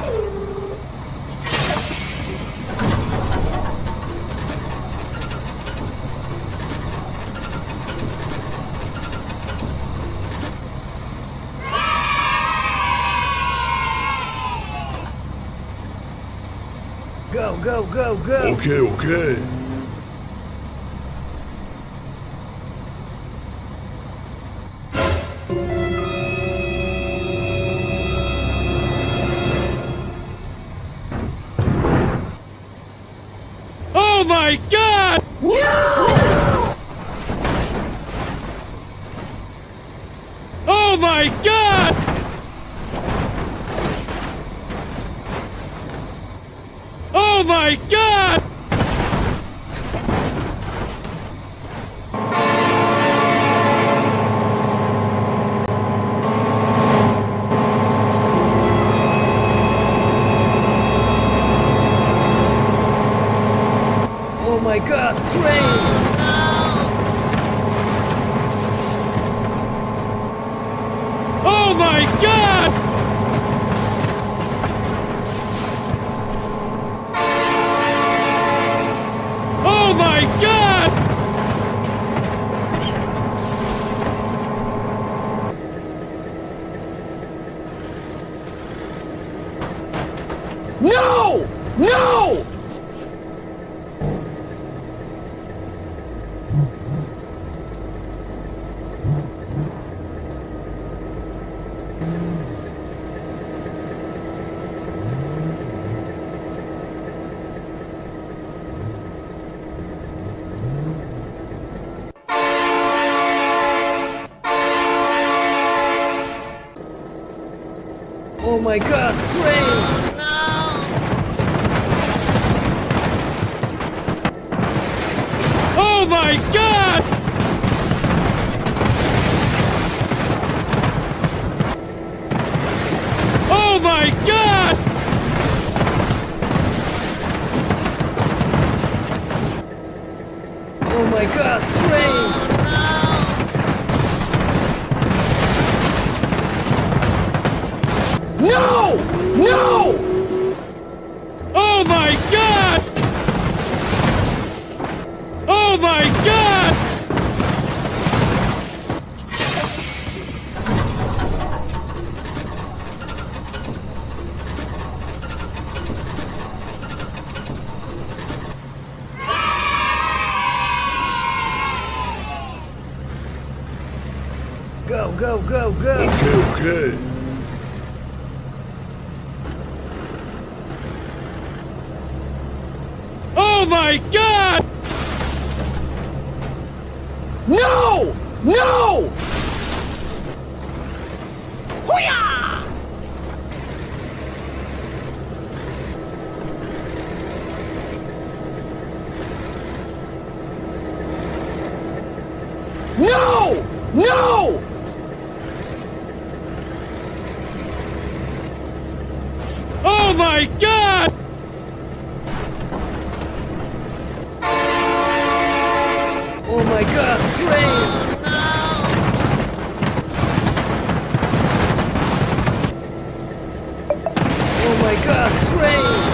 Go, go, go, go! Okay, okay. Oh my God! No! Oh my God! Oh my God! Oh my God, train! Oh my God! Oh my God! No! No! Oh my God, train! Oh my God! Oh my God! Oh my God, train! No! No! Oh my God! Oh my God! Go, go, go, go! Okay, okay. Oh my God! No! No! No! No! Oh my God! Oh my God, train! Oh my God, train!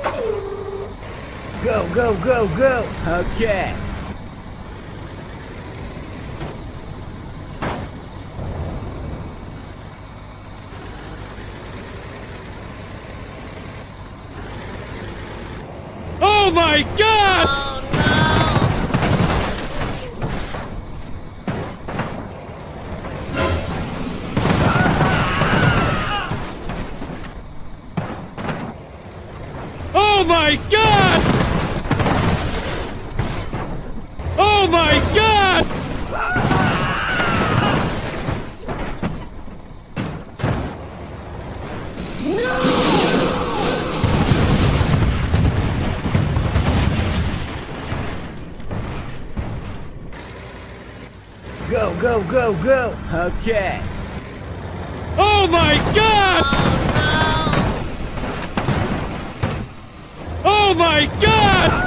Go, go, go, go! Okay. Oh my God! Oh my God! Oh my God! Go, go, go, go! Okay. Oh my God! Oh my God!